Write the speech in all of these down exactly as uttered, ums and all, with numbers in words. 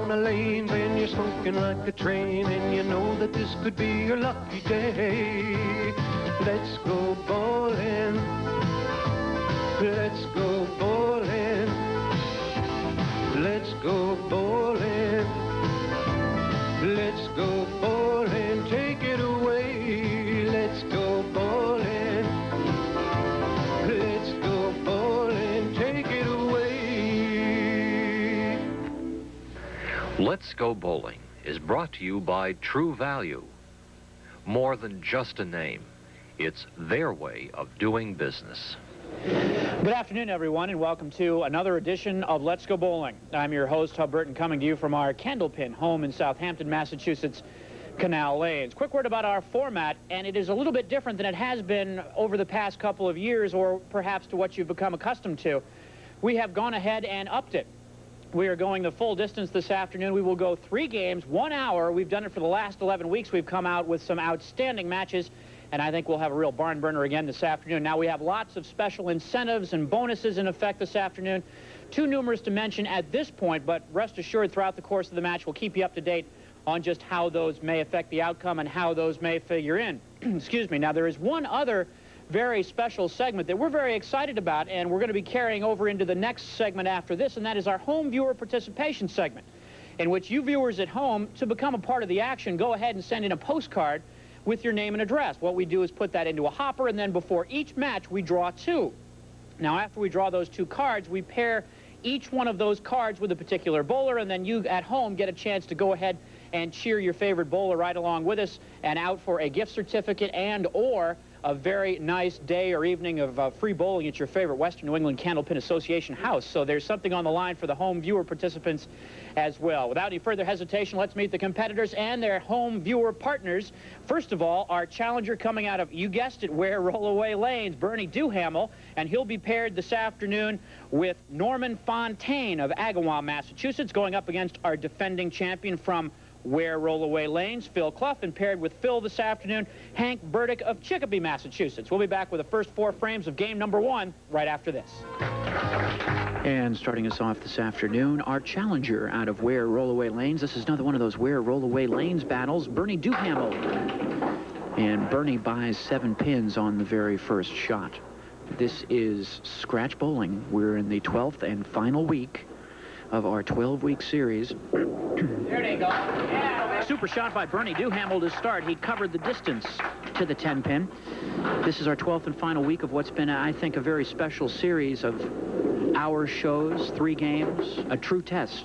on the lanes and you're smoking like a train and you know that this could be your lucky day. Let's go bowling. Let's go bowling. Let's go bowling. Let's go bowling. Take it away. Let's go bowling. Let's go bowling. Take it away. Let's Go Bowling is brought to you by True Value. More than just a name, it's their way of doing business. Good afternoon, everyone, and welcome to another edition of Let's Go Bowling. I'm your host, Hub Burton, coming to you from our Candlepin home in Southampton, Massachusetts, Canal Lanes. Quick word about our format, and it is a little bit different than it has been over the past couple of years, or perhaps to what you've become accustomed to. We have gone ahead and upped it. We are going the full distance this afternoon. We will go three games, one hour. We've done it for the last eleven weeks. We've come out with some outstanding matches, and I think we'll have a real barn burner again this afternoon. Now, we have lots of special incentives and bonuses in effect this afternoon. Too numerous to mention at this point, but rest assured throughout the course of the match, we'll keep you up to date on just how those may affect the outcome and how those may figure in. Excuse me. Now, there is one other very special segment that we're very excited about, and we're going to be carrying over into the next segment after this, and that is our home viewer participation segment, in which you viewers at home, to become a part of the action, go ahead and send in a postcard with your name and address. What we do is put that into a hopper, and then before each match, we draw two. Now, after we draw those two cards, we pair each one of those cards with a particular bowler, and then you at home get a chance to go ahead and cheer your favorite bowler right along with us and out for a gift certificate and or a very nice day or evening of uh, free bowling at your favorite Western New England Candlepin Association house. So there's something on the line for the home viewer participants as well. Without any further hesitation, let's meet the competitors and their home viewer partners. First of all, our challenger coming out of, you guessed it, Ware, Rollaway Lanes, Bernie DuHamel, and he'll be paired this afternoon with Norman Fontaine of Agawam, Massachusetts, going up against our defending champion from Ware, Rollaway Lanes, Phil Clough, and paired with Phil this afternoon, Hank Burdick of Chicopee, Massachusetts. We'll be back with the first four frames of game number one right after this. And starting us off this afternoon, our challenger out of Ware, Rollaway Lanes. This is another one of those Ware, Rollaway Lanes battles, Bernie DuHamel. And Bernie buys seven pins on the very first shot. This is scratch bowling. We're in the twelfth and final week of our twelve-week series. There they go. Yeah. Super shot by Bernie DuHamel to start. He covered the distance to the ten pin. This is our twelfth and final week of what's been, I think, a very special series of hour shows, three games, a true test.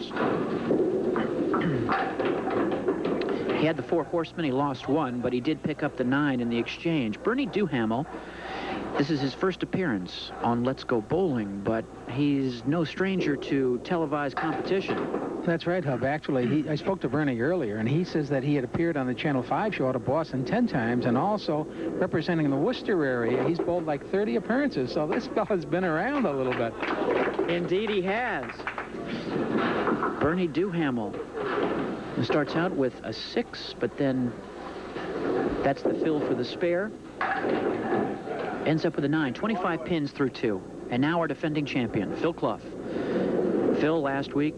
He had the four horsemen. He lost one, but he did pick up the nine in the exchange. Bernie DuHamel, this is his first appearance on Let's Go Bowling, but he's no stranger to televised competition. That's right, Hub. Actually, he, I spoke to Bernie earlier, and he says that he had appeared on the Channel five show out of Boston ten times, and also representing the Worcester area. He's bowled like thirty appearances, so this fella's been around a little bit. Indeed he has. Bernie DuHamel starts out with a six, but then that's the fill for the spare. Ends up with a nine, twenty-five pins through two. And now our defending champion, Phil Clough. Phil last week,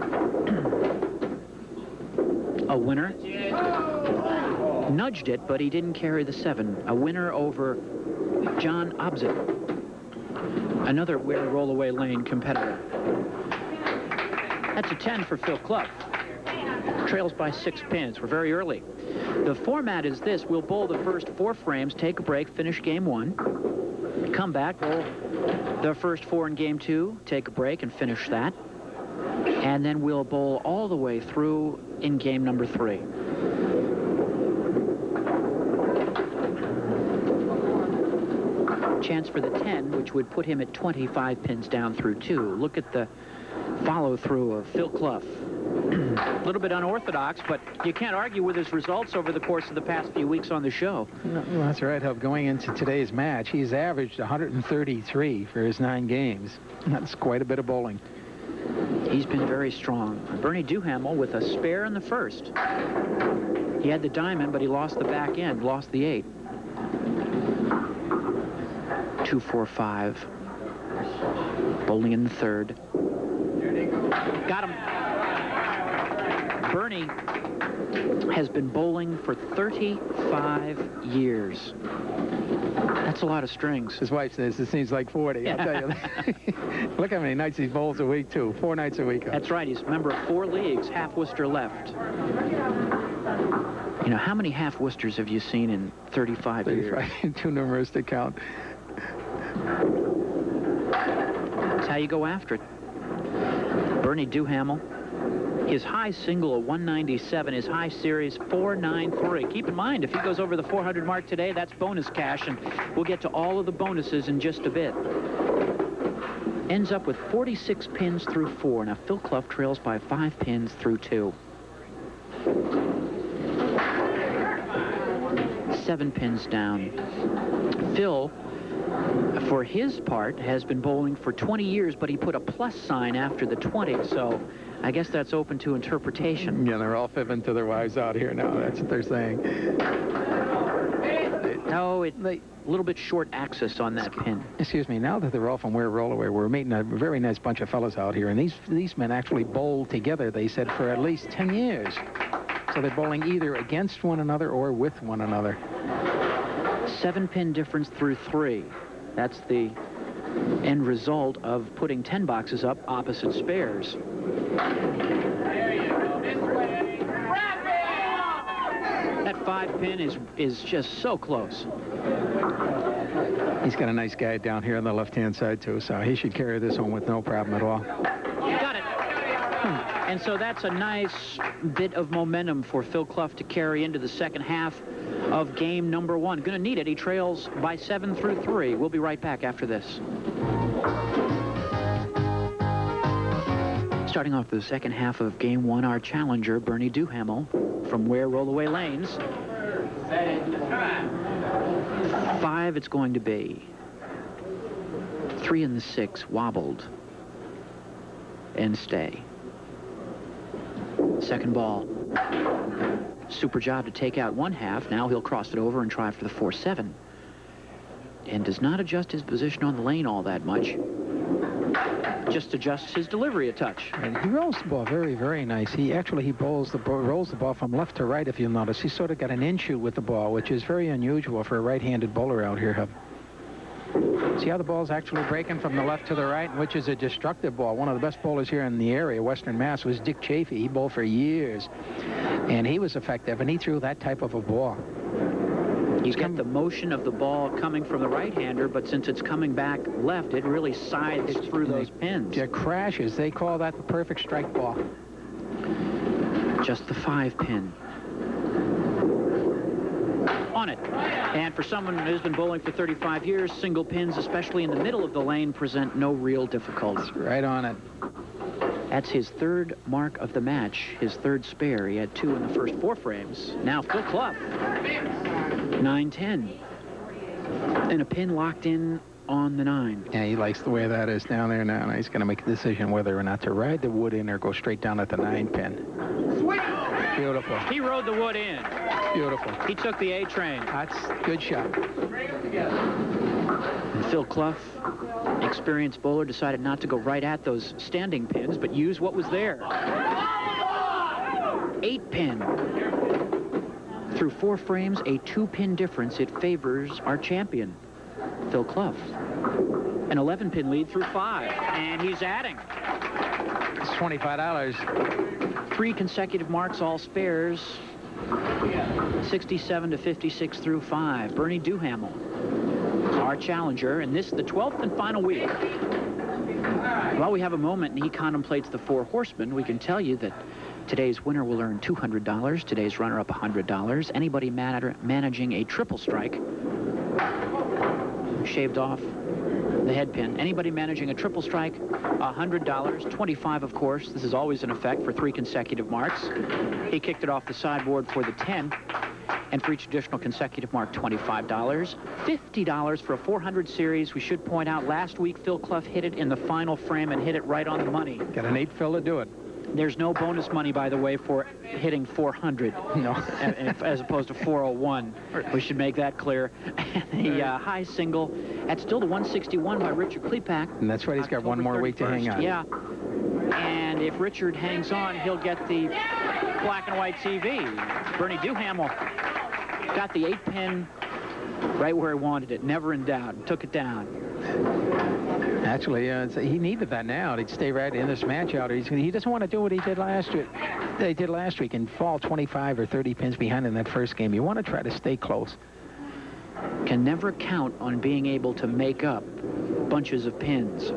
a winner. Nudged it, but he didn't carry the seven. A winner over John Obsit, another Ware Rollaway Lane competitor. That's a ten for Phil Clough. Trails by six pins. We're very early. The format is this. We'll bowl the first four frames, take a break, finish game one, come back, bowl the first four in game two, take a break and finish that, and then we'll bowl all the way through in game number three. Chance for the ten, which would put him at twenty-five pins down through two. Look at the follow-through of Phil Clough. A little bit unorthodox, but you can't argue with his results over the course of the past few weeks on the show. No, well, that's right, Hub. Going into today's match, he's averaged one hundred thirty-three for his nine games. That's quite a bit of bowling. He's been very strong. Bernie DuHamel with a spare in the first. He had the diamond, but he lost the back end, lost the eight. Two, four, five. Bowling in the third. Got him. Bernie has been bowling for thirty-five years. That's a lot of strings. His wife says it seems like forty. I'll tell you that. Look how many nights he bowls a week, too. Four nights a week. That's right. He's a member of four leagues, half Worcester left. You know, how many half Worcesters have you seen in thirty-five, thirty-five years? Too numerous to count. That's how you go after it. Bernie DuHamel. His high single, a one ninety-seven. His high series, four ninety-three. Keep in mind, if he goes over the four hundred mark today, that's bonus cash, and we'll get to all of the bonuses in just a bit. Ends up with forty-six pins through four. Now, Phil Clough trails by five pins through two. Seven pins down. Phil, for his part, has been bowling for twenty years, but he put a plus sign after the twenty, so I guess that's open to interpretation. Yeah, they're all fibbing to their wives out here now. That's what they're saying. No, it, a little bit short axis on that pin. Excuse me, now that they're all from Ware, Rollaway, we're meeting a very nice bunch of fellas out here, and these, these men actually bowled together, they said, for at least ten years. So they're bowling either against one another or with one another. Seven pin difference through three. That's the end result of putting ten boxes up opposite spares. There you go. This way. That five pin is is just so close. He's got a nice guy down here on the left-hand side, too, so he should carry this home with no problem at all. Got it. Hmm. And so that's a nice bit of momentum for Phil Clough to carry into the second half of game number one. Going to need it. He trails by seven through three. We'll be right back after this. Starting off the second half of game one, our challenger, Bernie DuHamel, from Ware, Rollaway Lanes. Five it's going to be. Three and the six wobbled. And stay. Second ball. Super job to take out one half. Now he'll cross it over and try for the four seven. And does not adjust his position on the lane all that much. Just adjusts his delivery a touch. And he rolls the ball very, very nice. He actually, he bowls the ball, rolls the ball from left to right, if you'll notice. He's sort of got an in-shoot with the ball, which is very unusual for a right-handed bowler out here, Hub. See how the ball's actually breaking from the left to the right, which is a destructive ball. One of the best bowlers here in the area, Western Mass, was Dick Chafee. He bowled for years, and he was effective, and he threw that type of a ball. You get the motion of the ball coming from the right-hander, but since it's coming back left, it really sides it, through those it, pins. It crashes. They call that the perfect strike ball. Just the five pin. On it. And for someone who's been bowling for thirty-five years, single pins, especially in the middle of the lane, present no real difficulty. Right on it. That's his third mark of the match, his third spare. He had two in the first four frames. Now Phil Clough, nine ten. And a pin locked in on the nine. Yeah, he likes the way that is down there now. Now he's going to make a decision whether or not to ride the wood in or go straight down at the nine pin. Sweet. Beautiful. He rode the wood in. Beautiful. He took the A train. That's a good shot. And Phil Clough, experienced bowler, decided not to go right at those standing pins, but use what was there. Eight pin. Through four frames, a two-pin difference. It favors our champion, Phil Clough. An eleven pin lead through five, and he's adding. It's twenty-five dollars. Three consecutive marks, all spares. sixty-seven to fifty-six through five. Bernie DuHamel, our challenger, and this is the twelfth and final week. While we have a moment and he contemplates the four horsemen, we can tell you that today's winner will earn two hundred dollars, today's runner-up one hundred dollars. Anybody man managing a triple strike, shaved off the head pin. Anybody managing a triple strike, one hundred dollars, twenty-five of course. This is always in effect for three consecutive marks. He kicked it off the sideboard for the ten. And for each additional consecutive mark, twenty-five dollars. fifty dollars for a four hundred series. We should point out, last week, Phil Clough hit it in the final frame and hit it right on the money. Got an eight fill to do it. There's no bonus money, by the way, for hitting four hundred. No. As opposed to four oh one. We should make that clear. The uh, high single, that's still the one sixty-one by Richard Cleugh. And that's right, he's got one more week to hang on. Yeah. And And if Richard hangs on, he'll get the black and white T V. Bernie DuHamel got the eight pin right where he wanted it, never in doubt, took it down. Actually, uh, he needed that now to stay right in this match out. He's, he doesn't want to do what he did last week. They did last week and fall twenty-five or thirty pins behind in that first game. You want to try to stay close. Can never count on being able to make up bunches of pins.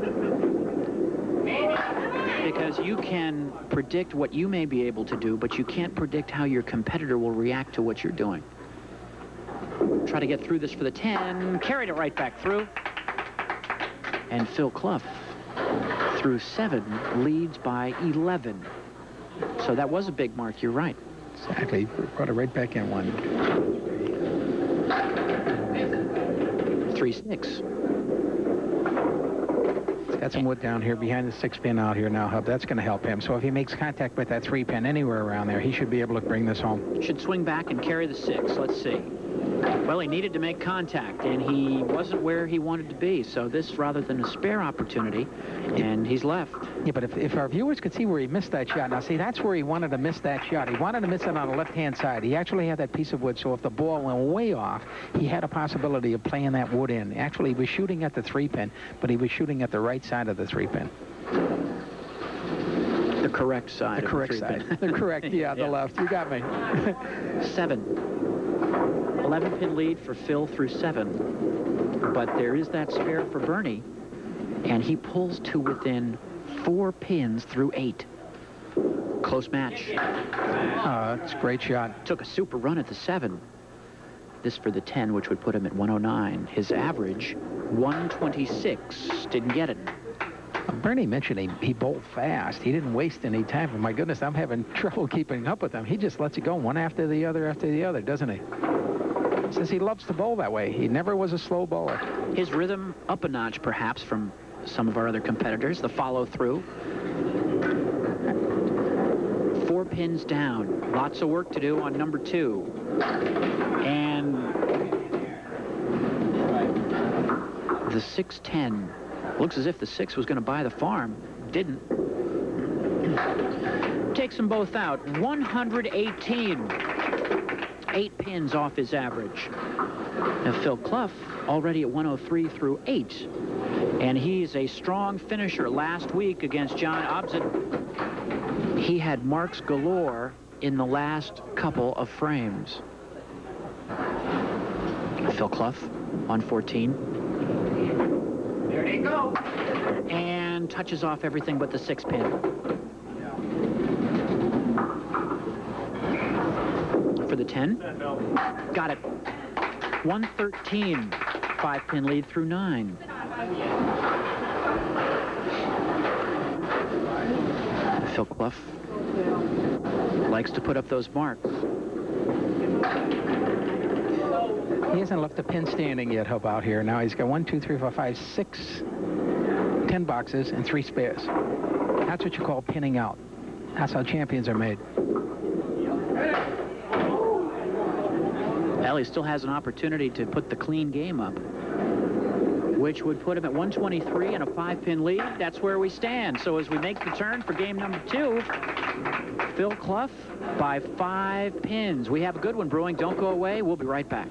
Because you can predict what you may be able to do, but you can't predict how your competitor will react to what you're doing. Try to get through this for the ten. Carried it right back through. And Phil Clough, through seven, leads by eleven. So that was a big mark, you're right. Exactly. Brought it right back in one. three six. Got some wood down here behind the six pin out here now, Hub. That's going to help him. So if he makes contact with that three pin anywhere around there, he should be able to bring this home. Should swing back and carry the six. Let's see. Well, he needed to make contact, and he wasn't where he wanted to be. So this, rather than a spare opportunity, and he's left. Yeah, but if, if our viewers could see where he missed that shot. Now, see, that's where he wanted to miss that shot. He wanted to miss it on the left-hand side. He actually had that piece of wood, so if the ball went way off, he had a possibility of playing that wood in. Actually, he was shooting at the three pin, but he was shooting at the right side of the three pin. The correct side. The correct side. The correct, yeah, the yeah. left. You got me. Seven. eleven pin lead for Phil through seven. But there is that spare for Bernie, and he pulls to within four pins through eight. Close match. Uh, it's a great shot. Took a super run at the seven. This for the ten, which would put him at one oh nine. His average, one twenty-six. Didn't get it. Bernie mentioned he, he bowled fast. He didn't waste any time. And my goodness, I'm having trouble keeping up with him. He just lets it go one after the other after the other, doesn't he? Says he loves to bowl that way. He never was a slow bowler. His rhythm up a notch, perhaps, from some of our other competitors. The follow-through. Four pins down. Lots of work to do on number two. And the six ten. Looks as if the six was going to buy the farm. Didn't. Takes them both out. one hundred eighteen. Eight pins off his average. Now Phil Clough already at one oh three through eight. And he's a strong finisher. Last week against John Obson, he had marks galore in the last couple of frames. Phil Clough on fourteen. There they go. And touches off everything but the six pin. For the ten. Got it. one thirteen. Five pin lead through nine. Phil Clough likes to put up those marks. He hasn't left the pin standing yet, Hub, out here. Now he's got one, two, three, four, five, six, ten boxes and three spares. That's what you call pinning out. That's how champions are made. Well, he still has an opportunity to put the clean game up, which would put him at one twenty-three and a five-pin lead. That's where we stand. So as we make the turn for game number two, Phil Clough by five pins. We have a good one brewing. Don't go away. We'll be right back.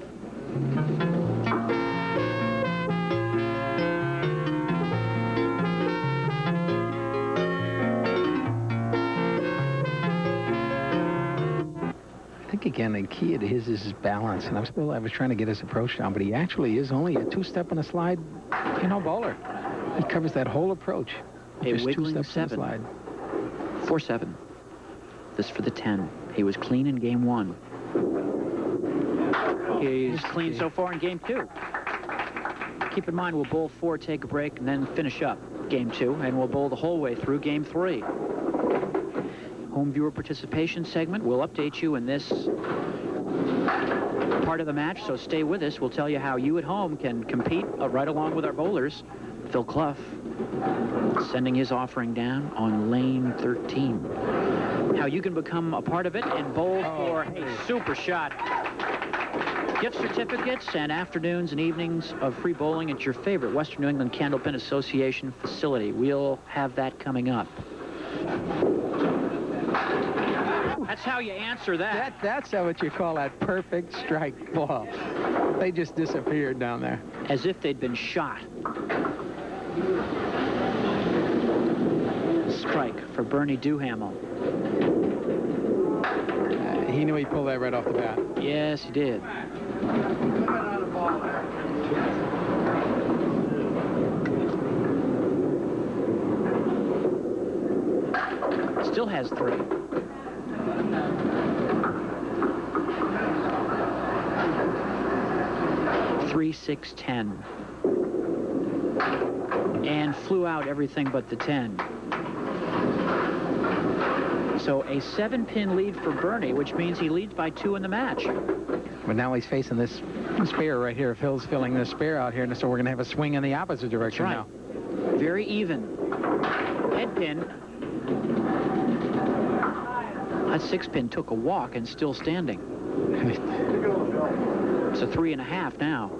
Again, the key to his is his balance, and I'm still I was trying to get his approach down, but he actually is only a two-step and a slide, you know, bowler. He covers that whole approach. A Just wiggling two steps seven. and a slide. Four seven. This for the ten. He was clean in game one. He's clean so far in game two. Keep in mind, we'll bowl four, take a break, and then finish up game two, and we'll bowl the whole way through game three. Home viewer participation segment. We'll update you in this part of the match, so stay with us. We'll tell you how you at home can compete uh, right along with our bowlers. Phil Clough sending his offering down on lane thirteen. How you can become a part of it and bowl for a super shot. Gift certificates and afternoons and evenings of free bowling at your favorite Western New England Candlepin Association facility. We'll have that coming up. That's how you answer that. That that's how what you call that perfect strike ball. They just disappeared down there. As if they'd been shot. Strike for Bernie DuHamel. Uh, he knew he'd pull that right off the bat. Yes, he did. Still has three. Three, six, ten. And flew out everything but the ten. So a seven-pin lead for Bernie, which means he leads by two in the match. But now he's facing this spare right here. Phil's filling this spare out here, and so we're going to have a swing in the opposite direction That's right. now. Very even. Head pin. That six-pin took a walk and still standing. It's a three and a half now.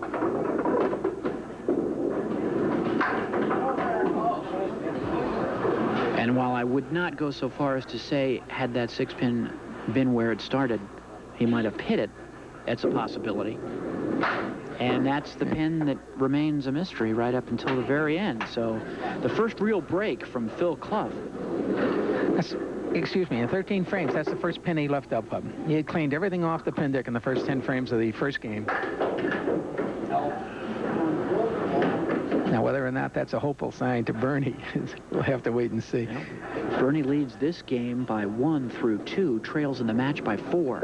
And while I would not go so far as to say, had that six-pin been where it started, he might have hit it, that's a possibility. And that's the pin that remains a mystery right up until the very end. So the first real break from Phil Clough. That's, excuse me, in thirteen frames, that's the first pin he left up. Hub. He had cleaned everything off the pin deck in the first ten frames of the first game. Now, whether or not that's a hopeful sign to Bernie, we'll have to wait and see. Yeah. Bernie leads this game by one through two, trails in the match by four.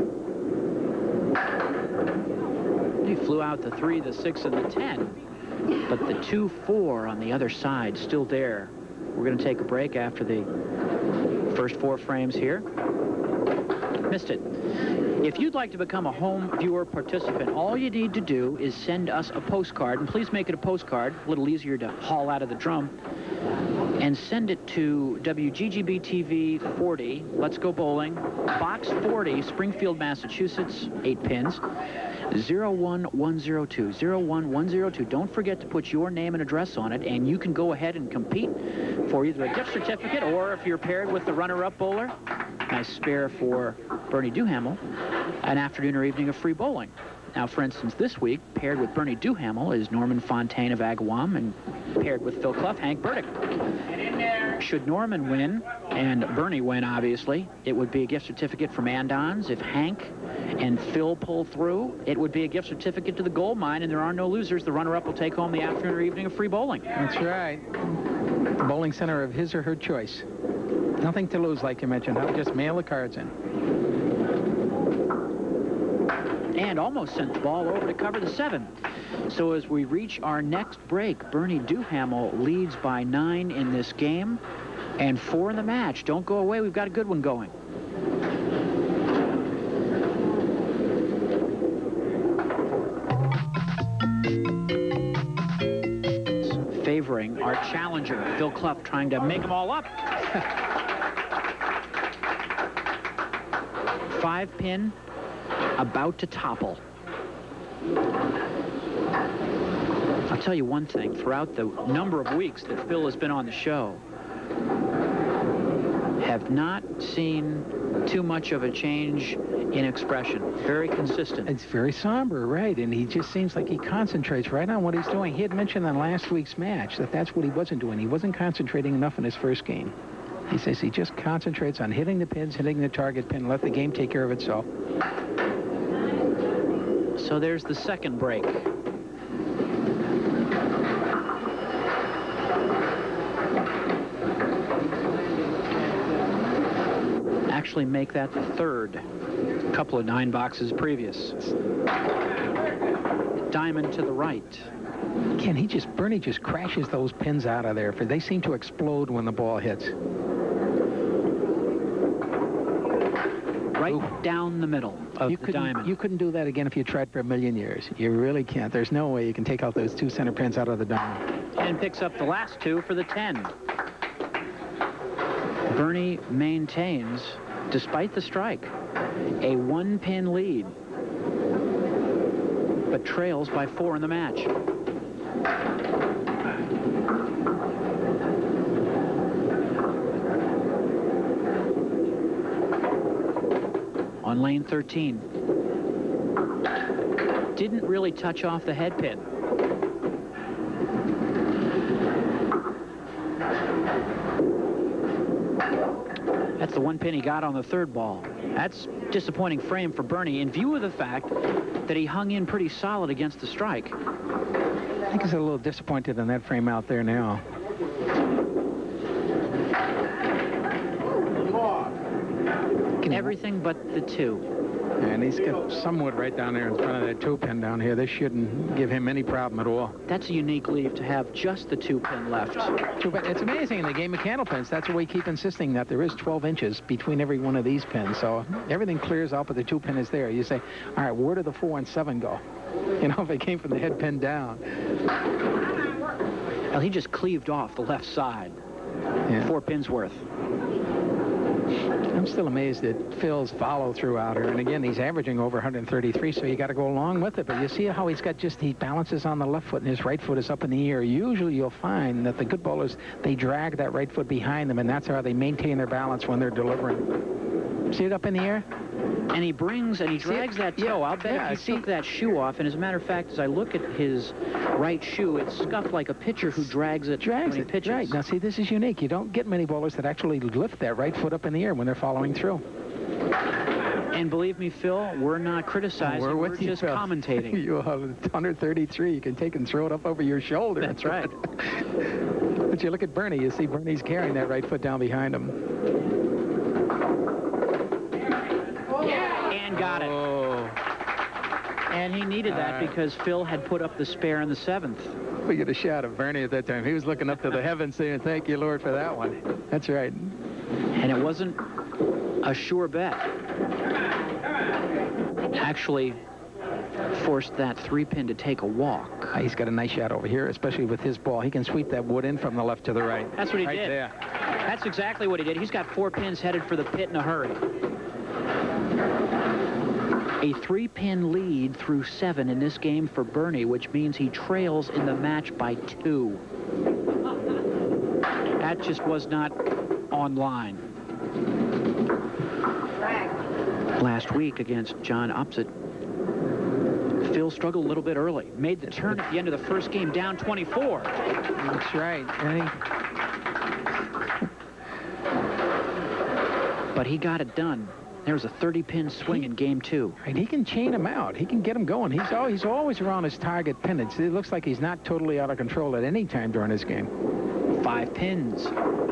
He flew out the three, the six, and the ten. But the two, four on the other side still there. We're going to take a break after the first four frames here. Missed it. If you'd like to become a home viewer participant, all you need to do is send us a postcard, and please make it a postcard, a little easier to haul out of the drum, and send it to W G G B T V forty, Let's Go Bowling, Box forty, Springfield, Massachusetts, eight pins, zero one one zero two, zero one one zero two. Don't forget to put your name and address on it, and you can go ahead and compete for either a gift certificate, or if you're paired with the runner-up bowler, nice spare for Bernie DuHamel, an afternoon or evening of free bowling. Now, for instance, this week, paired with Bernie DuHamel is Norman Fontaine of Agawam, and paired with Phil Clough, Hank Burdick. Should Norman win, and Bernie win, obviously, it would be a gift certificate from Andon's. If Hank and Phil pull through, it would be a gift certificate to the gold mine, and there are no losers. The runner-up will take home the afternoon or evening of free bowling. That's right. The bowling center of his or her choice. Nothing to lose, like you mentioned. I'll just mail the cards in. And almost sent the ball over to cover the seven. So as we reach our next break, Bernie DuHamel leads by nine in this game and four in the match. Don't go away. We've got a good one going. Favoring our challenger, Phil Clough, trying to make them all up. Five pin, about to topple. I'll tell you one thing, throughout the number of weeks that Phil has been on the show, have not seen too much of a change in expression. Very consistent. It's very somber, right? And he just seems like he concentrates right on what he's doing. He had mentioned in last week's match that that's what he wasn't doing. He wasn't concentrating enough in his first game. He says he just concentrates on hitting the pins, hitting the target pin, let the game take care of itself. So there's the second break. Actually make that the third. A couple of nine boxes previous. Diamond to the right. Again, he just, Bernie just crashes those pins out of there, for they seem to explode when the ball hits. Right Ooh. down the middle of you the couldn't, diamond. You couldn't do that again if you tried for a million years. You really can't. There's no way you can take out those two center pins out of the diamond. And picks up the last two for the ten. Bernie maintains, despite the strike, a one-pin lead, but trails by four in the match. on lane thirteen. Didn't really touch off the head pin. That's the one pin he got on the third ball. That's disappointing frame for Bernie in view of the fact that he hung in pretty solid against the strike. I think he's a little disappointed in that frame out there now. Everything but the two. And he's got some wood right down there in front of that two pin down here. This shouldn't give him any problem at all. That's a unique leave to have just the two pin left. Two pin. It's amazing in the game of candle pins. That's why we keep insisting that there is twelve inches between every one of these pins. So everything clears out, but the two pin is there. You say, all right, where do the four and seven go? You know, if it came from the head pin down. Well, he just cleaved off the left side. Yeah. Four pins worth. I'm still amazed at Phil's follow through out here. And again, he's averaging over one thirty-three, so you got to go along with it. But you see how he's got just, he balances on the left foot and his right foot is up in the air. Usually you'll find that the good bowlers, they drag that right foot behind them, and that's how they maintain their balance when they're delivering. See it up in the air? And he brings and he drags that toe. Yeah, I'll bet yeah, he see, took that shoe off. And as a matter of fact, as I look at his right shoe, it's scuffed like a pitcher who drags it drags when he it, pitches. Right. Now, see, this is unique. You don't get many bowlers that actually lift that right foot up in the air when they're following through. And believe me, Phil, we're not criticizing. We're, with we're you, just Phil. commentating. You have one thirty-three. You can take and throw it up over your shoulder. That's right. But you look at Bernie. You see Bernie's carrying that right foot down behind him. And got it. Oh. And he needed that Uh, because Phil had put up the spare in the seventh. We get a shot of Bernie at that time. He was looking up to the heavens saying, thank you, Lord, for that one. That's right. And it wasn't a sure bet. Actually forced that three pin to take a walk. Uh, he's got a nice shot over here, especially with his ball. He can sweep that wood in from the left to the right. That's what he right did. There. That's exactly what he did. He's got four pins headed for the pit in a hurry. A three-pin lead through seven in this game for Bernie, which means he trails in the match by two. That just was not online. Last week against John Opposite, Phil struggled a little bit early. Made the turn at the end of the first game, down twenty-four. That's right. And he... But he got it done. There was a thirty-pin swing in game two. And he can chain him out. He can get him going. He's always, he's always around his target pin. It's, it looks like he's not totally out of control at any time during this game. Five pins.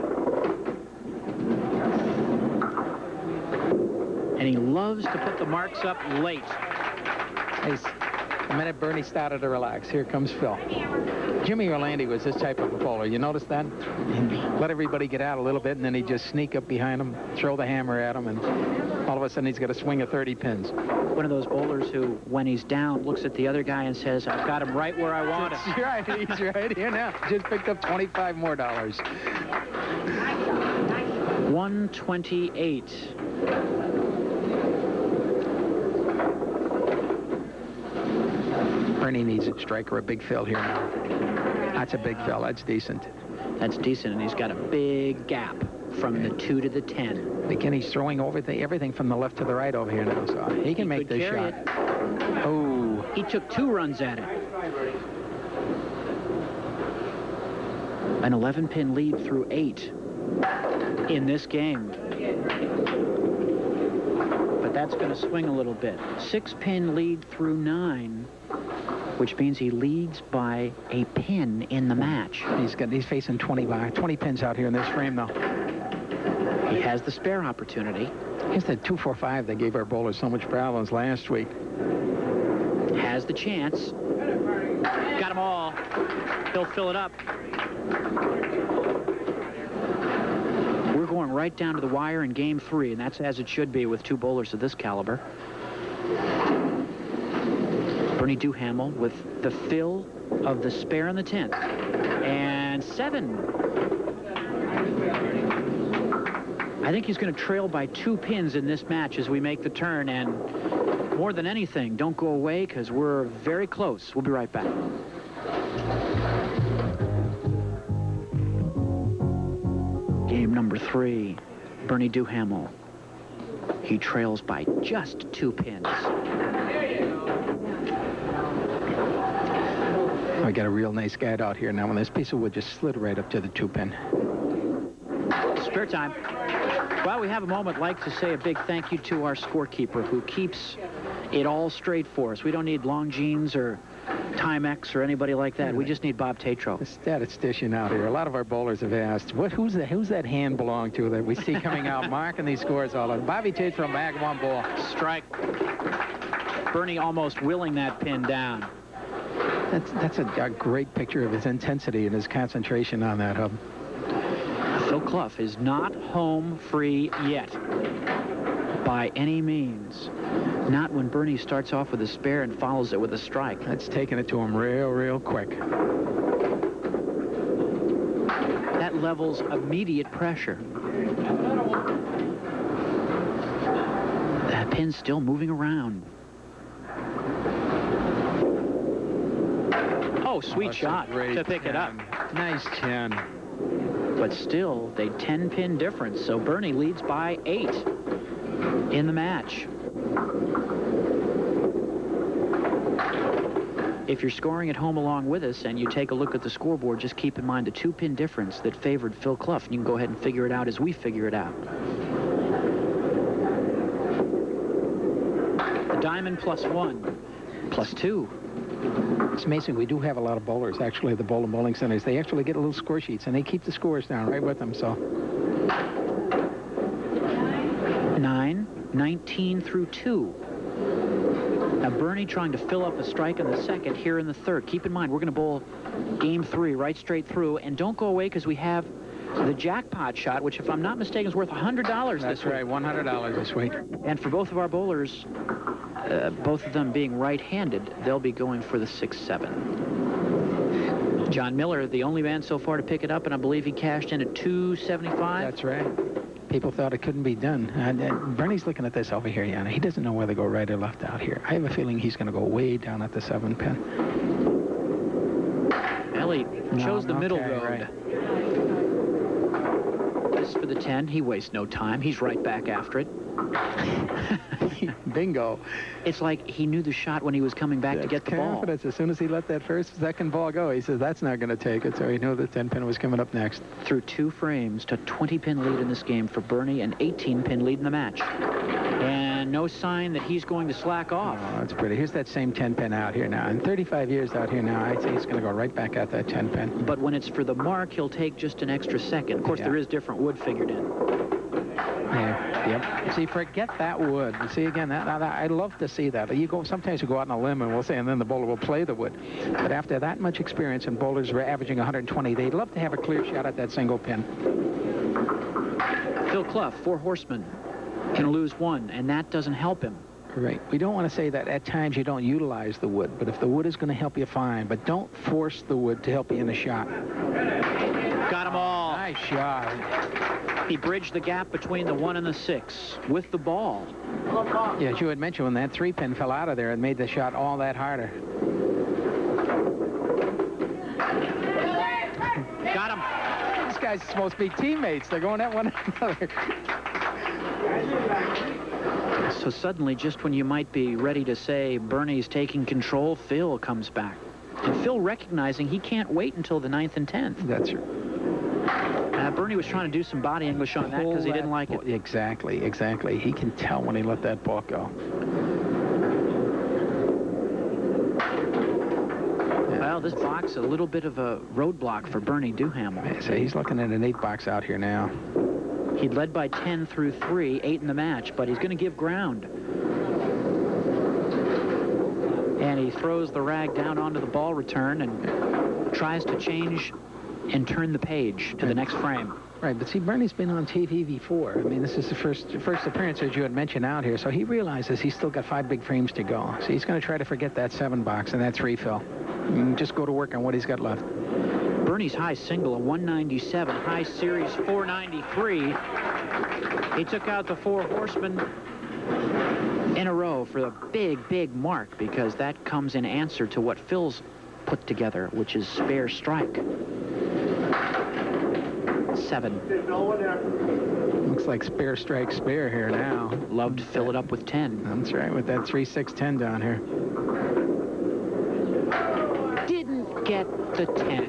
And he loves to put the marks up late. He's, the minute Bernie started to relax, here comes Phil. Jimmy Orlandi was this type of a bowler. You notice that? He'd let everybody get out a little bit, and then he'd just sneak up behind him, throw the hammer at him, and all of a sudden he's got a swing of thirty pins. One of those bowlers who, when he's down, looks at the other guy and says, I've got him right where I want him. That's right. He's right here now. Just picked up twenty-five more dollars. one twenty-eight. Bernie needs a strike or a big fill here now. That's a big fill. That's decent. That's decent, and he's got a big gap from the two to the ten. Again, he's throwing over the, everything from the left to the right over here now, so he can He make could this carry shot. it. Oh. He took two runs at it. An eleven-pin lead through eight in this game. But that's going to swing a little bit. Six-pin lead through nine, which means he leads by a pin in the match. He's got he's facing twenty by twenty pins out here in this frame though. He has the spare opportunity. Here's the two four five that gave our bowlers so much problems last week. Has the chance. Got them all. He'll fill it up. We're going right down to the wire in game three, and that's as it should be with two bowlers of this caliber. Bernie DuHamel with the fill of the spare in the tenth. And seven. I think he's going to trail by two pins in this match as we make the turn. And more than anything, don't go away because we're very close. We'll be right back. Game number three, Bernie DuHamel. He trails by just two pins. I got a real nice guide out here now, and this piece of wood just slid right up to the two pin. Spare time. Well, we have a moment like to say a big thank you to our scorekeeper who keeps it all straight for us. We don't need Longines or Timex or anybody like that. We just need Bob Tatro. The statistician out here. A lot of our bowlers have asked, what, who's, the, who's that hand belong to that we see coming out marking these scores all over? Bobby Tatro, bag one ball. Strike. Bernie almost willing that pin down. That's, that's a, a great picture of his intensity and his concentration on that hub. Phil Clough is not home free yet, by any means. Not when Bernie starts off with a spare and follows it with a strike. That's taking it to him real, real quick. That levels immediate pressure. That pin's still moving around. Oh, sweet oh, shot to pick ten. it up. Nice ten. But still, they ten pin difference, so Bernie leads by eight in the match. If you're scoring at home along with us and you take a look at the scoreboard, just keep in mind the two pin difference that favored Phil Clough, and you can go ahead and figure it out as we figure it out. The diamond plus one, plus two. It's amazing. We do have a lot of bowlers, actually, at the Bowling Bowling Centers. They actually get a little score sheets, and they keep the scores down right with them, so. Nine, nineteen through two. Now, Bernie trying to fill up a strike in the second here in the third. Keep in mind, we're going to bowl game three right straight through, and don't go away because we have the jackpot shot, which, if I'm not mistaken, is worth one hundred dollars this week. That's right, one hundred dollars this week. And for both of our bowlers, Uh, both of them being right-handed, they'll be going for the six seven. John Miller, the only man so far to pick it up, and I believe he cashed in at two seventy-five. That's right. People thought it couldn't be done. And, and Bernie's looking at this over here, Yana. He doesn't know whether to go right or left out here. I have a feeling he's going to go way down at the seven pin. Ellie chose no, the middle okay, road. Right. This for the ten. He wastes no time. He's right back after it. Bingo. It's like he knew the shot when he was coming back That's to get the confidence. ball. As soon as he let that first, second ball go, he says, that's not going to take it. So he knew the ten pin was coming up next. Through two frames to twenty pin lead in this game for Bernie and eighteen pin lead in the match. And no sign that he's going to slack off. Oh, that's pretty. Here's that same ten pin out here now. In thirty-five years out here now, I'd say he's going to go right back at that ten pin. But when it's for the mark, he'll take just an extra second. Of course, yeah. There is different wood figured in. Yeah, yep. See, forget that wood. See, again, that, that, I'd love to see that. You go, sometimes you go out on a limb and we'll say, and then the bowler will play the wood. But after that much experience, and bowlers were averaging one hundred twenty, they'd love to have a clear shot at that single pin. Phil Clough, four horsemen, can lose one, and that doesn't help him. Right. We don't want to say that at times you don't utilize the wood, but if the wood is going to help you, fine. But don't force the wood to help you in a shot. Got them all. Nice shot. He bridged the gap between the one and the six with the ball. Yeah, as you had mentioned, when that three pin fell out of there, it made the shot all that harder. Got him. These guys are supposed to be teammates. They're going at one another. So suddenly, just when you might be ready to say Bernie's taking control, Phil comes back. And Phil recognizing he can't wait until the ninth and tenth. That's right. Uh, Bernie was trying to do some body English on that because he didn't like it. Exactly, exactly. He can tell when he let that ball go. Well, this box is a little bit of a roadblock for Bernie DuHamel. So he's looking at an eight box out here now. He'd led by ten through three, eight in the match, but he's going to give ground. And he throws the rag down onto the ball return and tries to change and turn the page to the next frame. Right, but see, Bernie's been on T V before. I mean, this is the first first appearance, as you had mentioned, out here. So he realizes he's still got five big frames to go. So he's going to try to forget that seven box and that three fill. And just go to work on what he's got left. Bernie's high single, a one ninety-seven, high series four ninety-three. He took out the four horsemen in a row for a big, big mark, because that comes in answer to what Phil's put together, which is spare strike. Seven. Looks looks like spare strike spare here now. Love to fill it up with ten. That's right, with that three six ten down here. Didn't get the ten.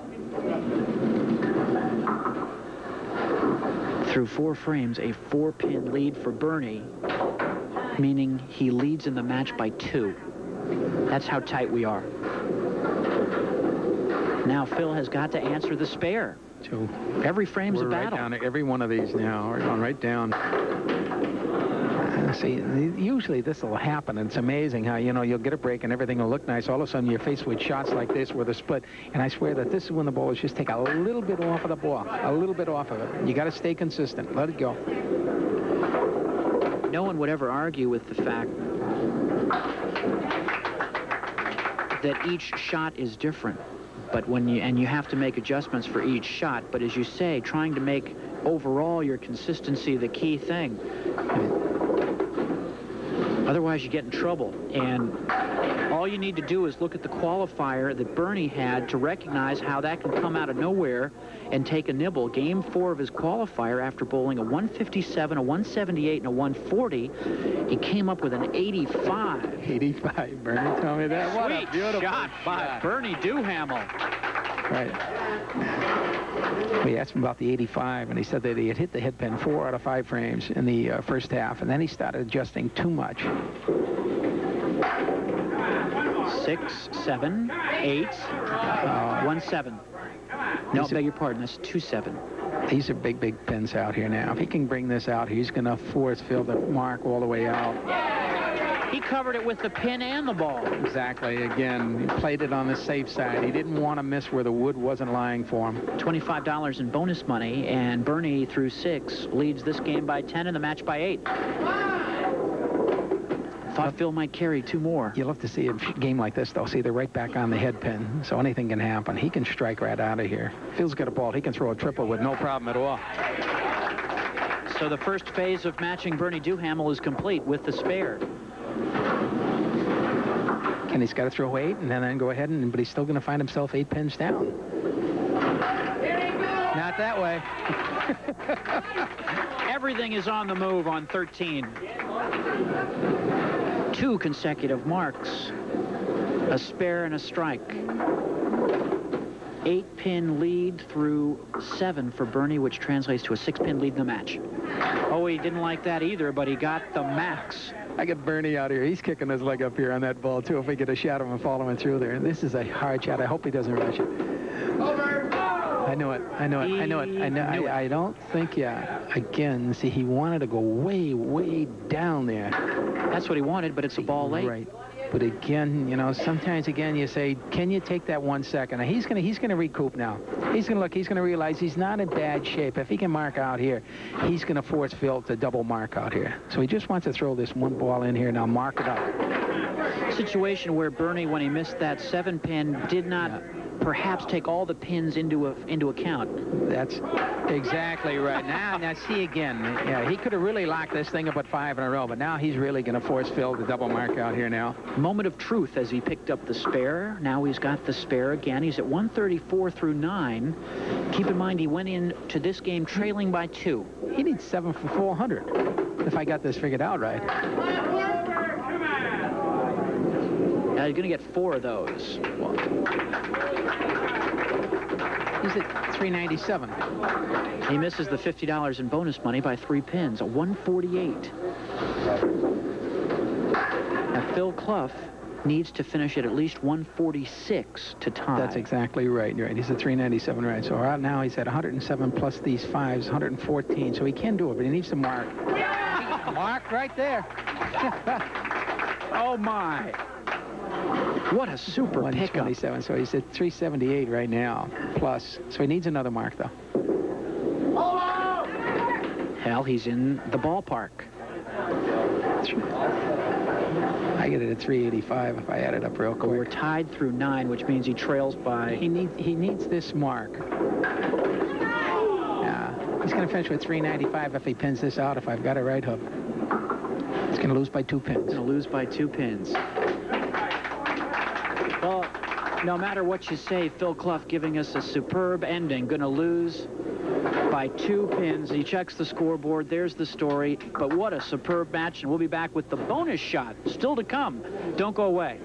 Through four frames, a four-pin lead for Bernie, meaning he leads in the match by two. That's how tight we are. Now Phil has got to answer the spare. Two. Every frame's We're a battle. Right down to every one of these now. We're going right down. Uh, see, usually this will happen. It's amazing how, you know, you'll get a break and everything will look nice. All of a sudden you're faced with shots like this with a split. And I swear that this is when the bowlers just take a little bit off of the ball. A little bit off of it. You got to stay consistent. Let it go. No one would ever argue with the fact that each shot is different. But when you, and you have to make adjustments for each shot, but as you say, trying to make overall your consistency the key thing. Otherwise you get in trouble. And all you need to do is look at the qualifier that Bernie had to recognize how that can come out of nowhere and take a nibble. Game four of his qualifier, after bowling a one fifty-seven, a one seventy-eight, and a one forty, he came up with an eighty-five. eighty-five, Bernie, tell me that. What Sweet a beautiful shot by shot. Bernie DuHamel. Right. We asked him about the eighty-five, and he said that he had hit the head pin four out of five frames in the uh, first half, and then he started adjusting too much. Six, seven, eight, uh, one, seven. No, beg your pardon, that's two, seven. These are big, big pins out here now. If he can bring this out, he's going to force Phil to mark all the way out. He covered it with the pin and the ball. Exactly. Again, he played it on the safe side. He didn't want to miss where the wood wasn't lying for him. twenty-five dollars in bonus money, and Bernie, through six, leads this game by ten and the match by eight. Thought Phil might carry two more. You'll have to see a game like this, though. See, they're right back on the head pin, so anything can happen. He can strike right out of here. Phil's got a ball. He can throw a triple with no problem at all. So the first phase of matching Bernie DuHamel is complete with the spare. And he's got to throw eight and then, then go ahead, and but he's still going to find himself eight pins down. Not that way. Everything is on the move on thirteen. Two consecutive marks. A spare and a strike. Eight-pin lead through seven for Bernie, which translates to a six-pin lead in the match. Oh, he didn't like that either, but he got the max. I get Bernie out here. He's kicking his leg up here on that ball, too, if we get a shot of him following through there. This is a hard shot. I hope he doesn't rush it. Over. I know it. I know it. I know it. I know. I, I don't think, yeah. Again, see, he wanted to go way, way down there. That's what he wanted, but it's a ball late. Right. But again, you know, sometimes again you say, can you take that one second? Now, he's gonna he's gonna recoup now. He's gonna look. He's gonna realize he's not in bad shape. If he can mark out here, he's gonna force Phil to double mark out here. So he just wants to throw this one ball in here. Now mark it up. Situation where Bernie, when he missed that seven pin, did not yeah. perhaps take all the pins into a, into account. That's exactly right. Now, now see again. Yeah, he could have really locked this thing up at five in a row, but now he's really going to force Phil to double mark out here now. Moment of truth as he picked up the spare. Now he's got the spare again. He's at one thirty-four through nine. Keep in mind he went into this game trailing by two. He needs seven for four hundred. If I got this figured out right. Now he's going to get four of those. Well, he's at three ninety-seven. He misses the fifty dollars in bonus money by three pins, a one forty-eight. Now Phil Clough needs to finish at at least one forty-six to tie. That's exactly right. You're right. He's at three ninety-seven, right? So right now he's at one hundred seven plus these fives, one hundred fourteen. So he can do it, but he needs to mark. Mark right there. Oh my! What a super one twenty-seven. So he's at three seventy-eight right now, plus. So he needs another mark, though. Hell, he's in the ballpark. I get it at three eighty-five if I add it up real quick. We're tied through nine, which means he trails by... He needs, he needs this mark. Yeah, he's going to finish with three ninety-five if he pins this out, if I've got it right, Hub. He's going to lose by two pins. Going to lose by two pins. Well, no matter what you say, Phil Clough giving us a superb ending. Going to lose by two pins. He checks the scoreboard. There's the story. But what a superb match, and we'll be back with the bonus shot still to come. Don't go away.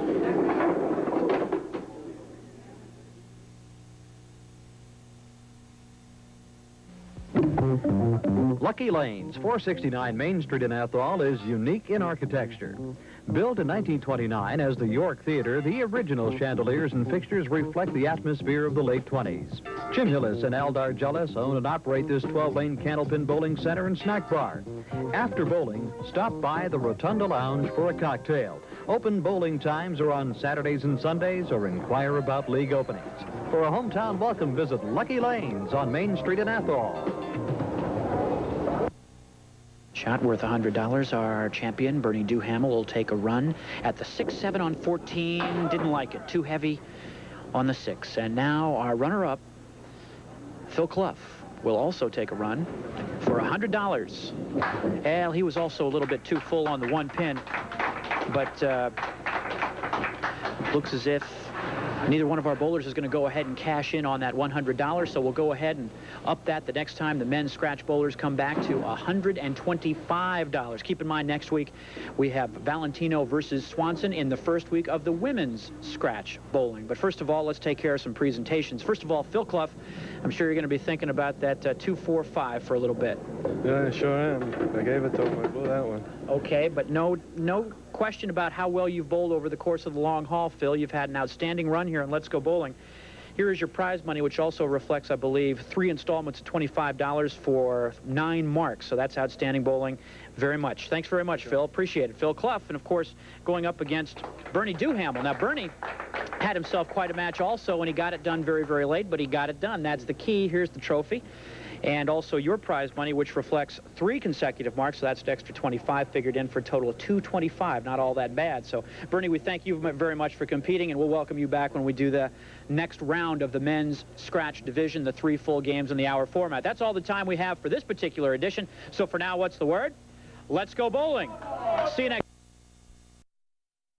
Lucky Lanes, four sixty-nine Main Street in Athol, is unique in architecture. Built in nineteen twenty-nine as the York Theater, the original chandeliers and fixtures reflect the atmosphere of the late twenties. Jim Hillis and Aldar Jellis own and operate this twelve-lane Candlepin Bowling Center and Snack Bar. After bowling, stop by the Rotunda Lounge for a cocktail. Open bowling times are on Saturdays and Sundays, or inquire about league openings. For a hometown welcome, visit Lucky Lanes on Main Street in Athol. Shot worth one hundred dollars. Our champion, Bernie DuHamel, will take a run at the six seven on fourteen. Didn't like it. Too heavy on the six. And now our runner-up, Phil Clough, will also take a run for one hundred dollars. Well, he was also a little bit too full on the one pin, but uh, looks as if neither one of our bowlers is going to go ahead and cash in on that one hundred dollars, so we'll go ahead and up that the next time the men's scratch bowlers come back to one hundred twenty-five dollars. Keep in mind, next week we have Valentino versus Swanson in the first week of the women's scratch bowling. But first of all, let's take care of some presentations. First of all, Phil Clough, I'm sure you're going to be thinking about that uh, two four five for a little bit. Yeah, I sure am. I gave it to him. I blew that one. Okay, but no, no question about how well you've bowled over the course of the long haul, Phil. You've had an outstanding run here on Let's Go Bowling. Here is your prize money, which also reflects, I believe, three installments of twenty-five dollars for nine marks. So that's outstanding bowling very much. Thanks very much, Phil. Appreciate it. Phil Clough, and of course, going up against Bernie DuHamel. Now, Bernie had himself quite a match also, and he got it done very, very late, but he got it done. That's the key. Here's the trophy. And also your prize money, which reflects three consecutive marks, so that's an extra twenty-five figured in for a total of two twenty-five. Not all that bad. So, Bernie, we thank you very much for competing, and we'll welcome you back when we do the next round of the men's scratch division, the three full games in the hour format. That's all the time we have for this particular edition. So for now, what's the word? Let's go bowling. See you next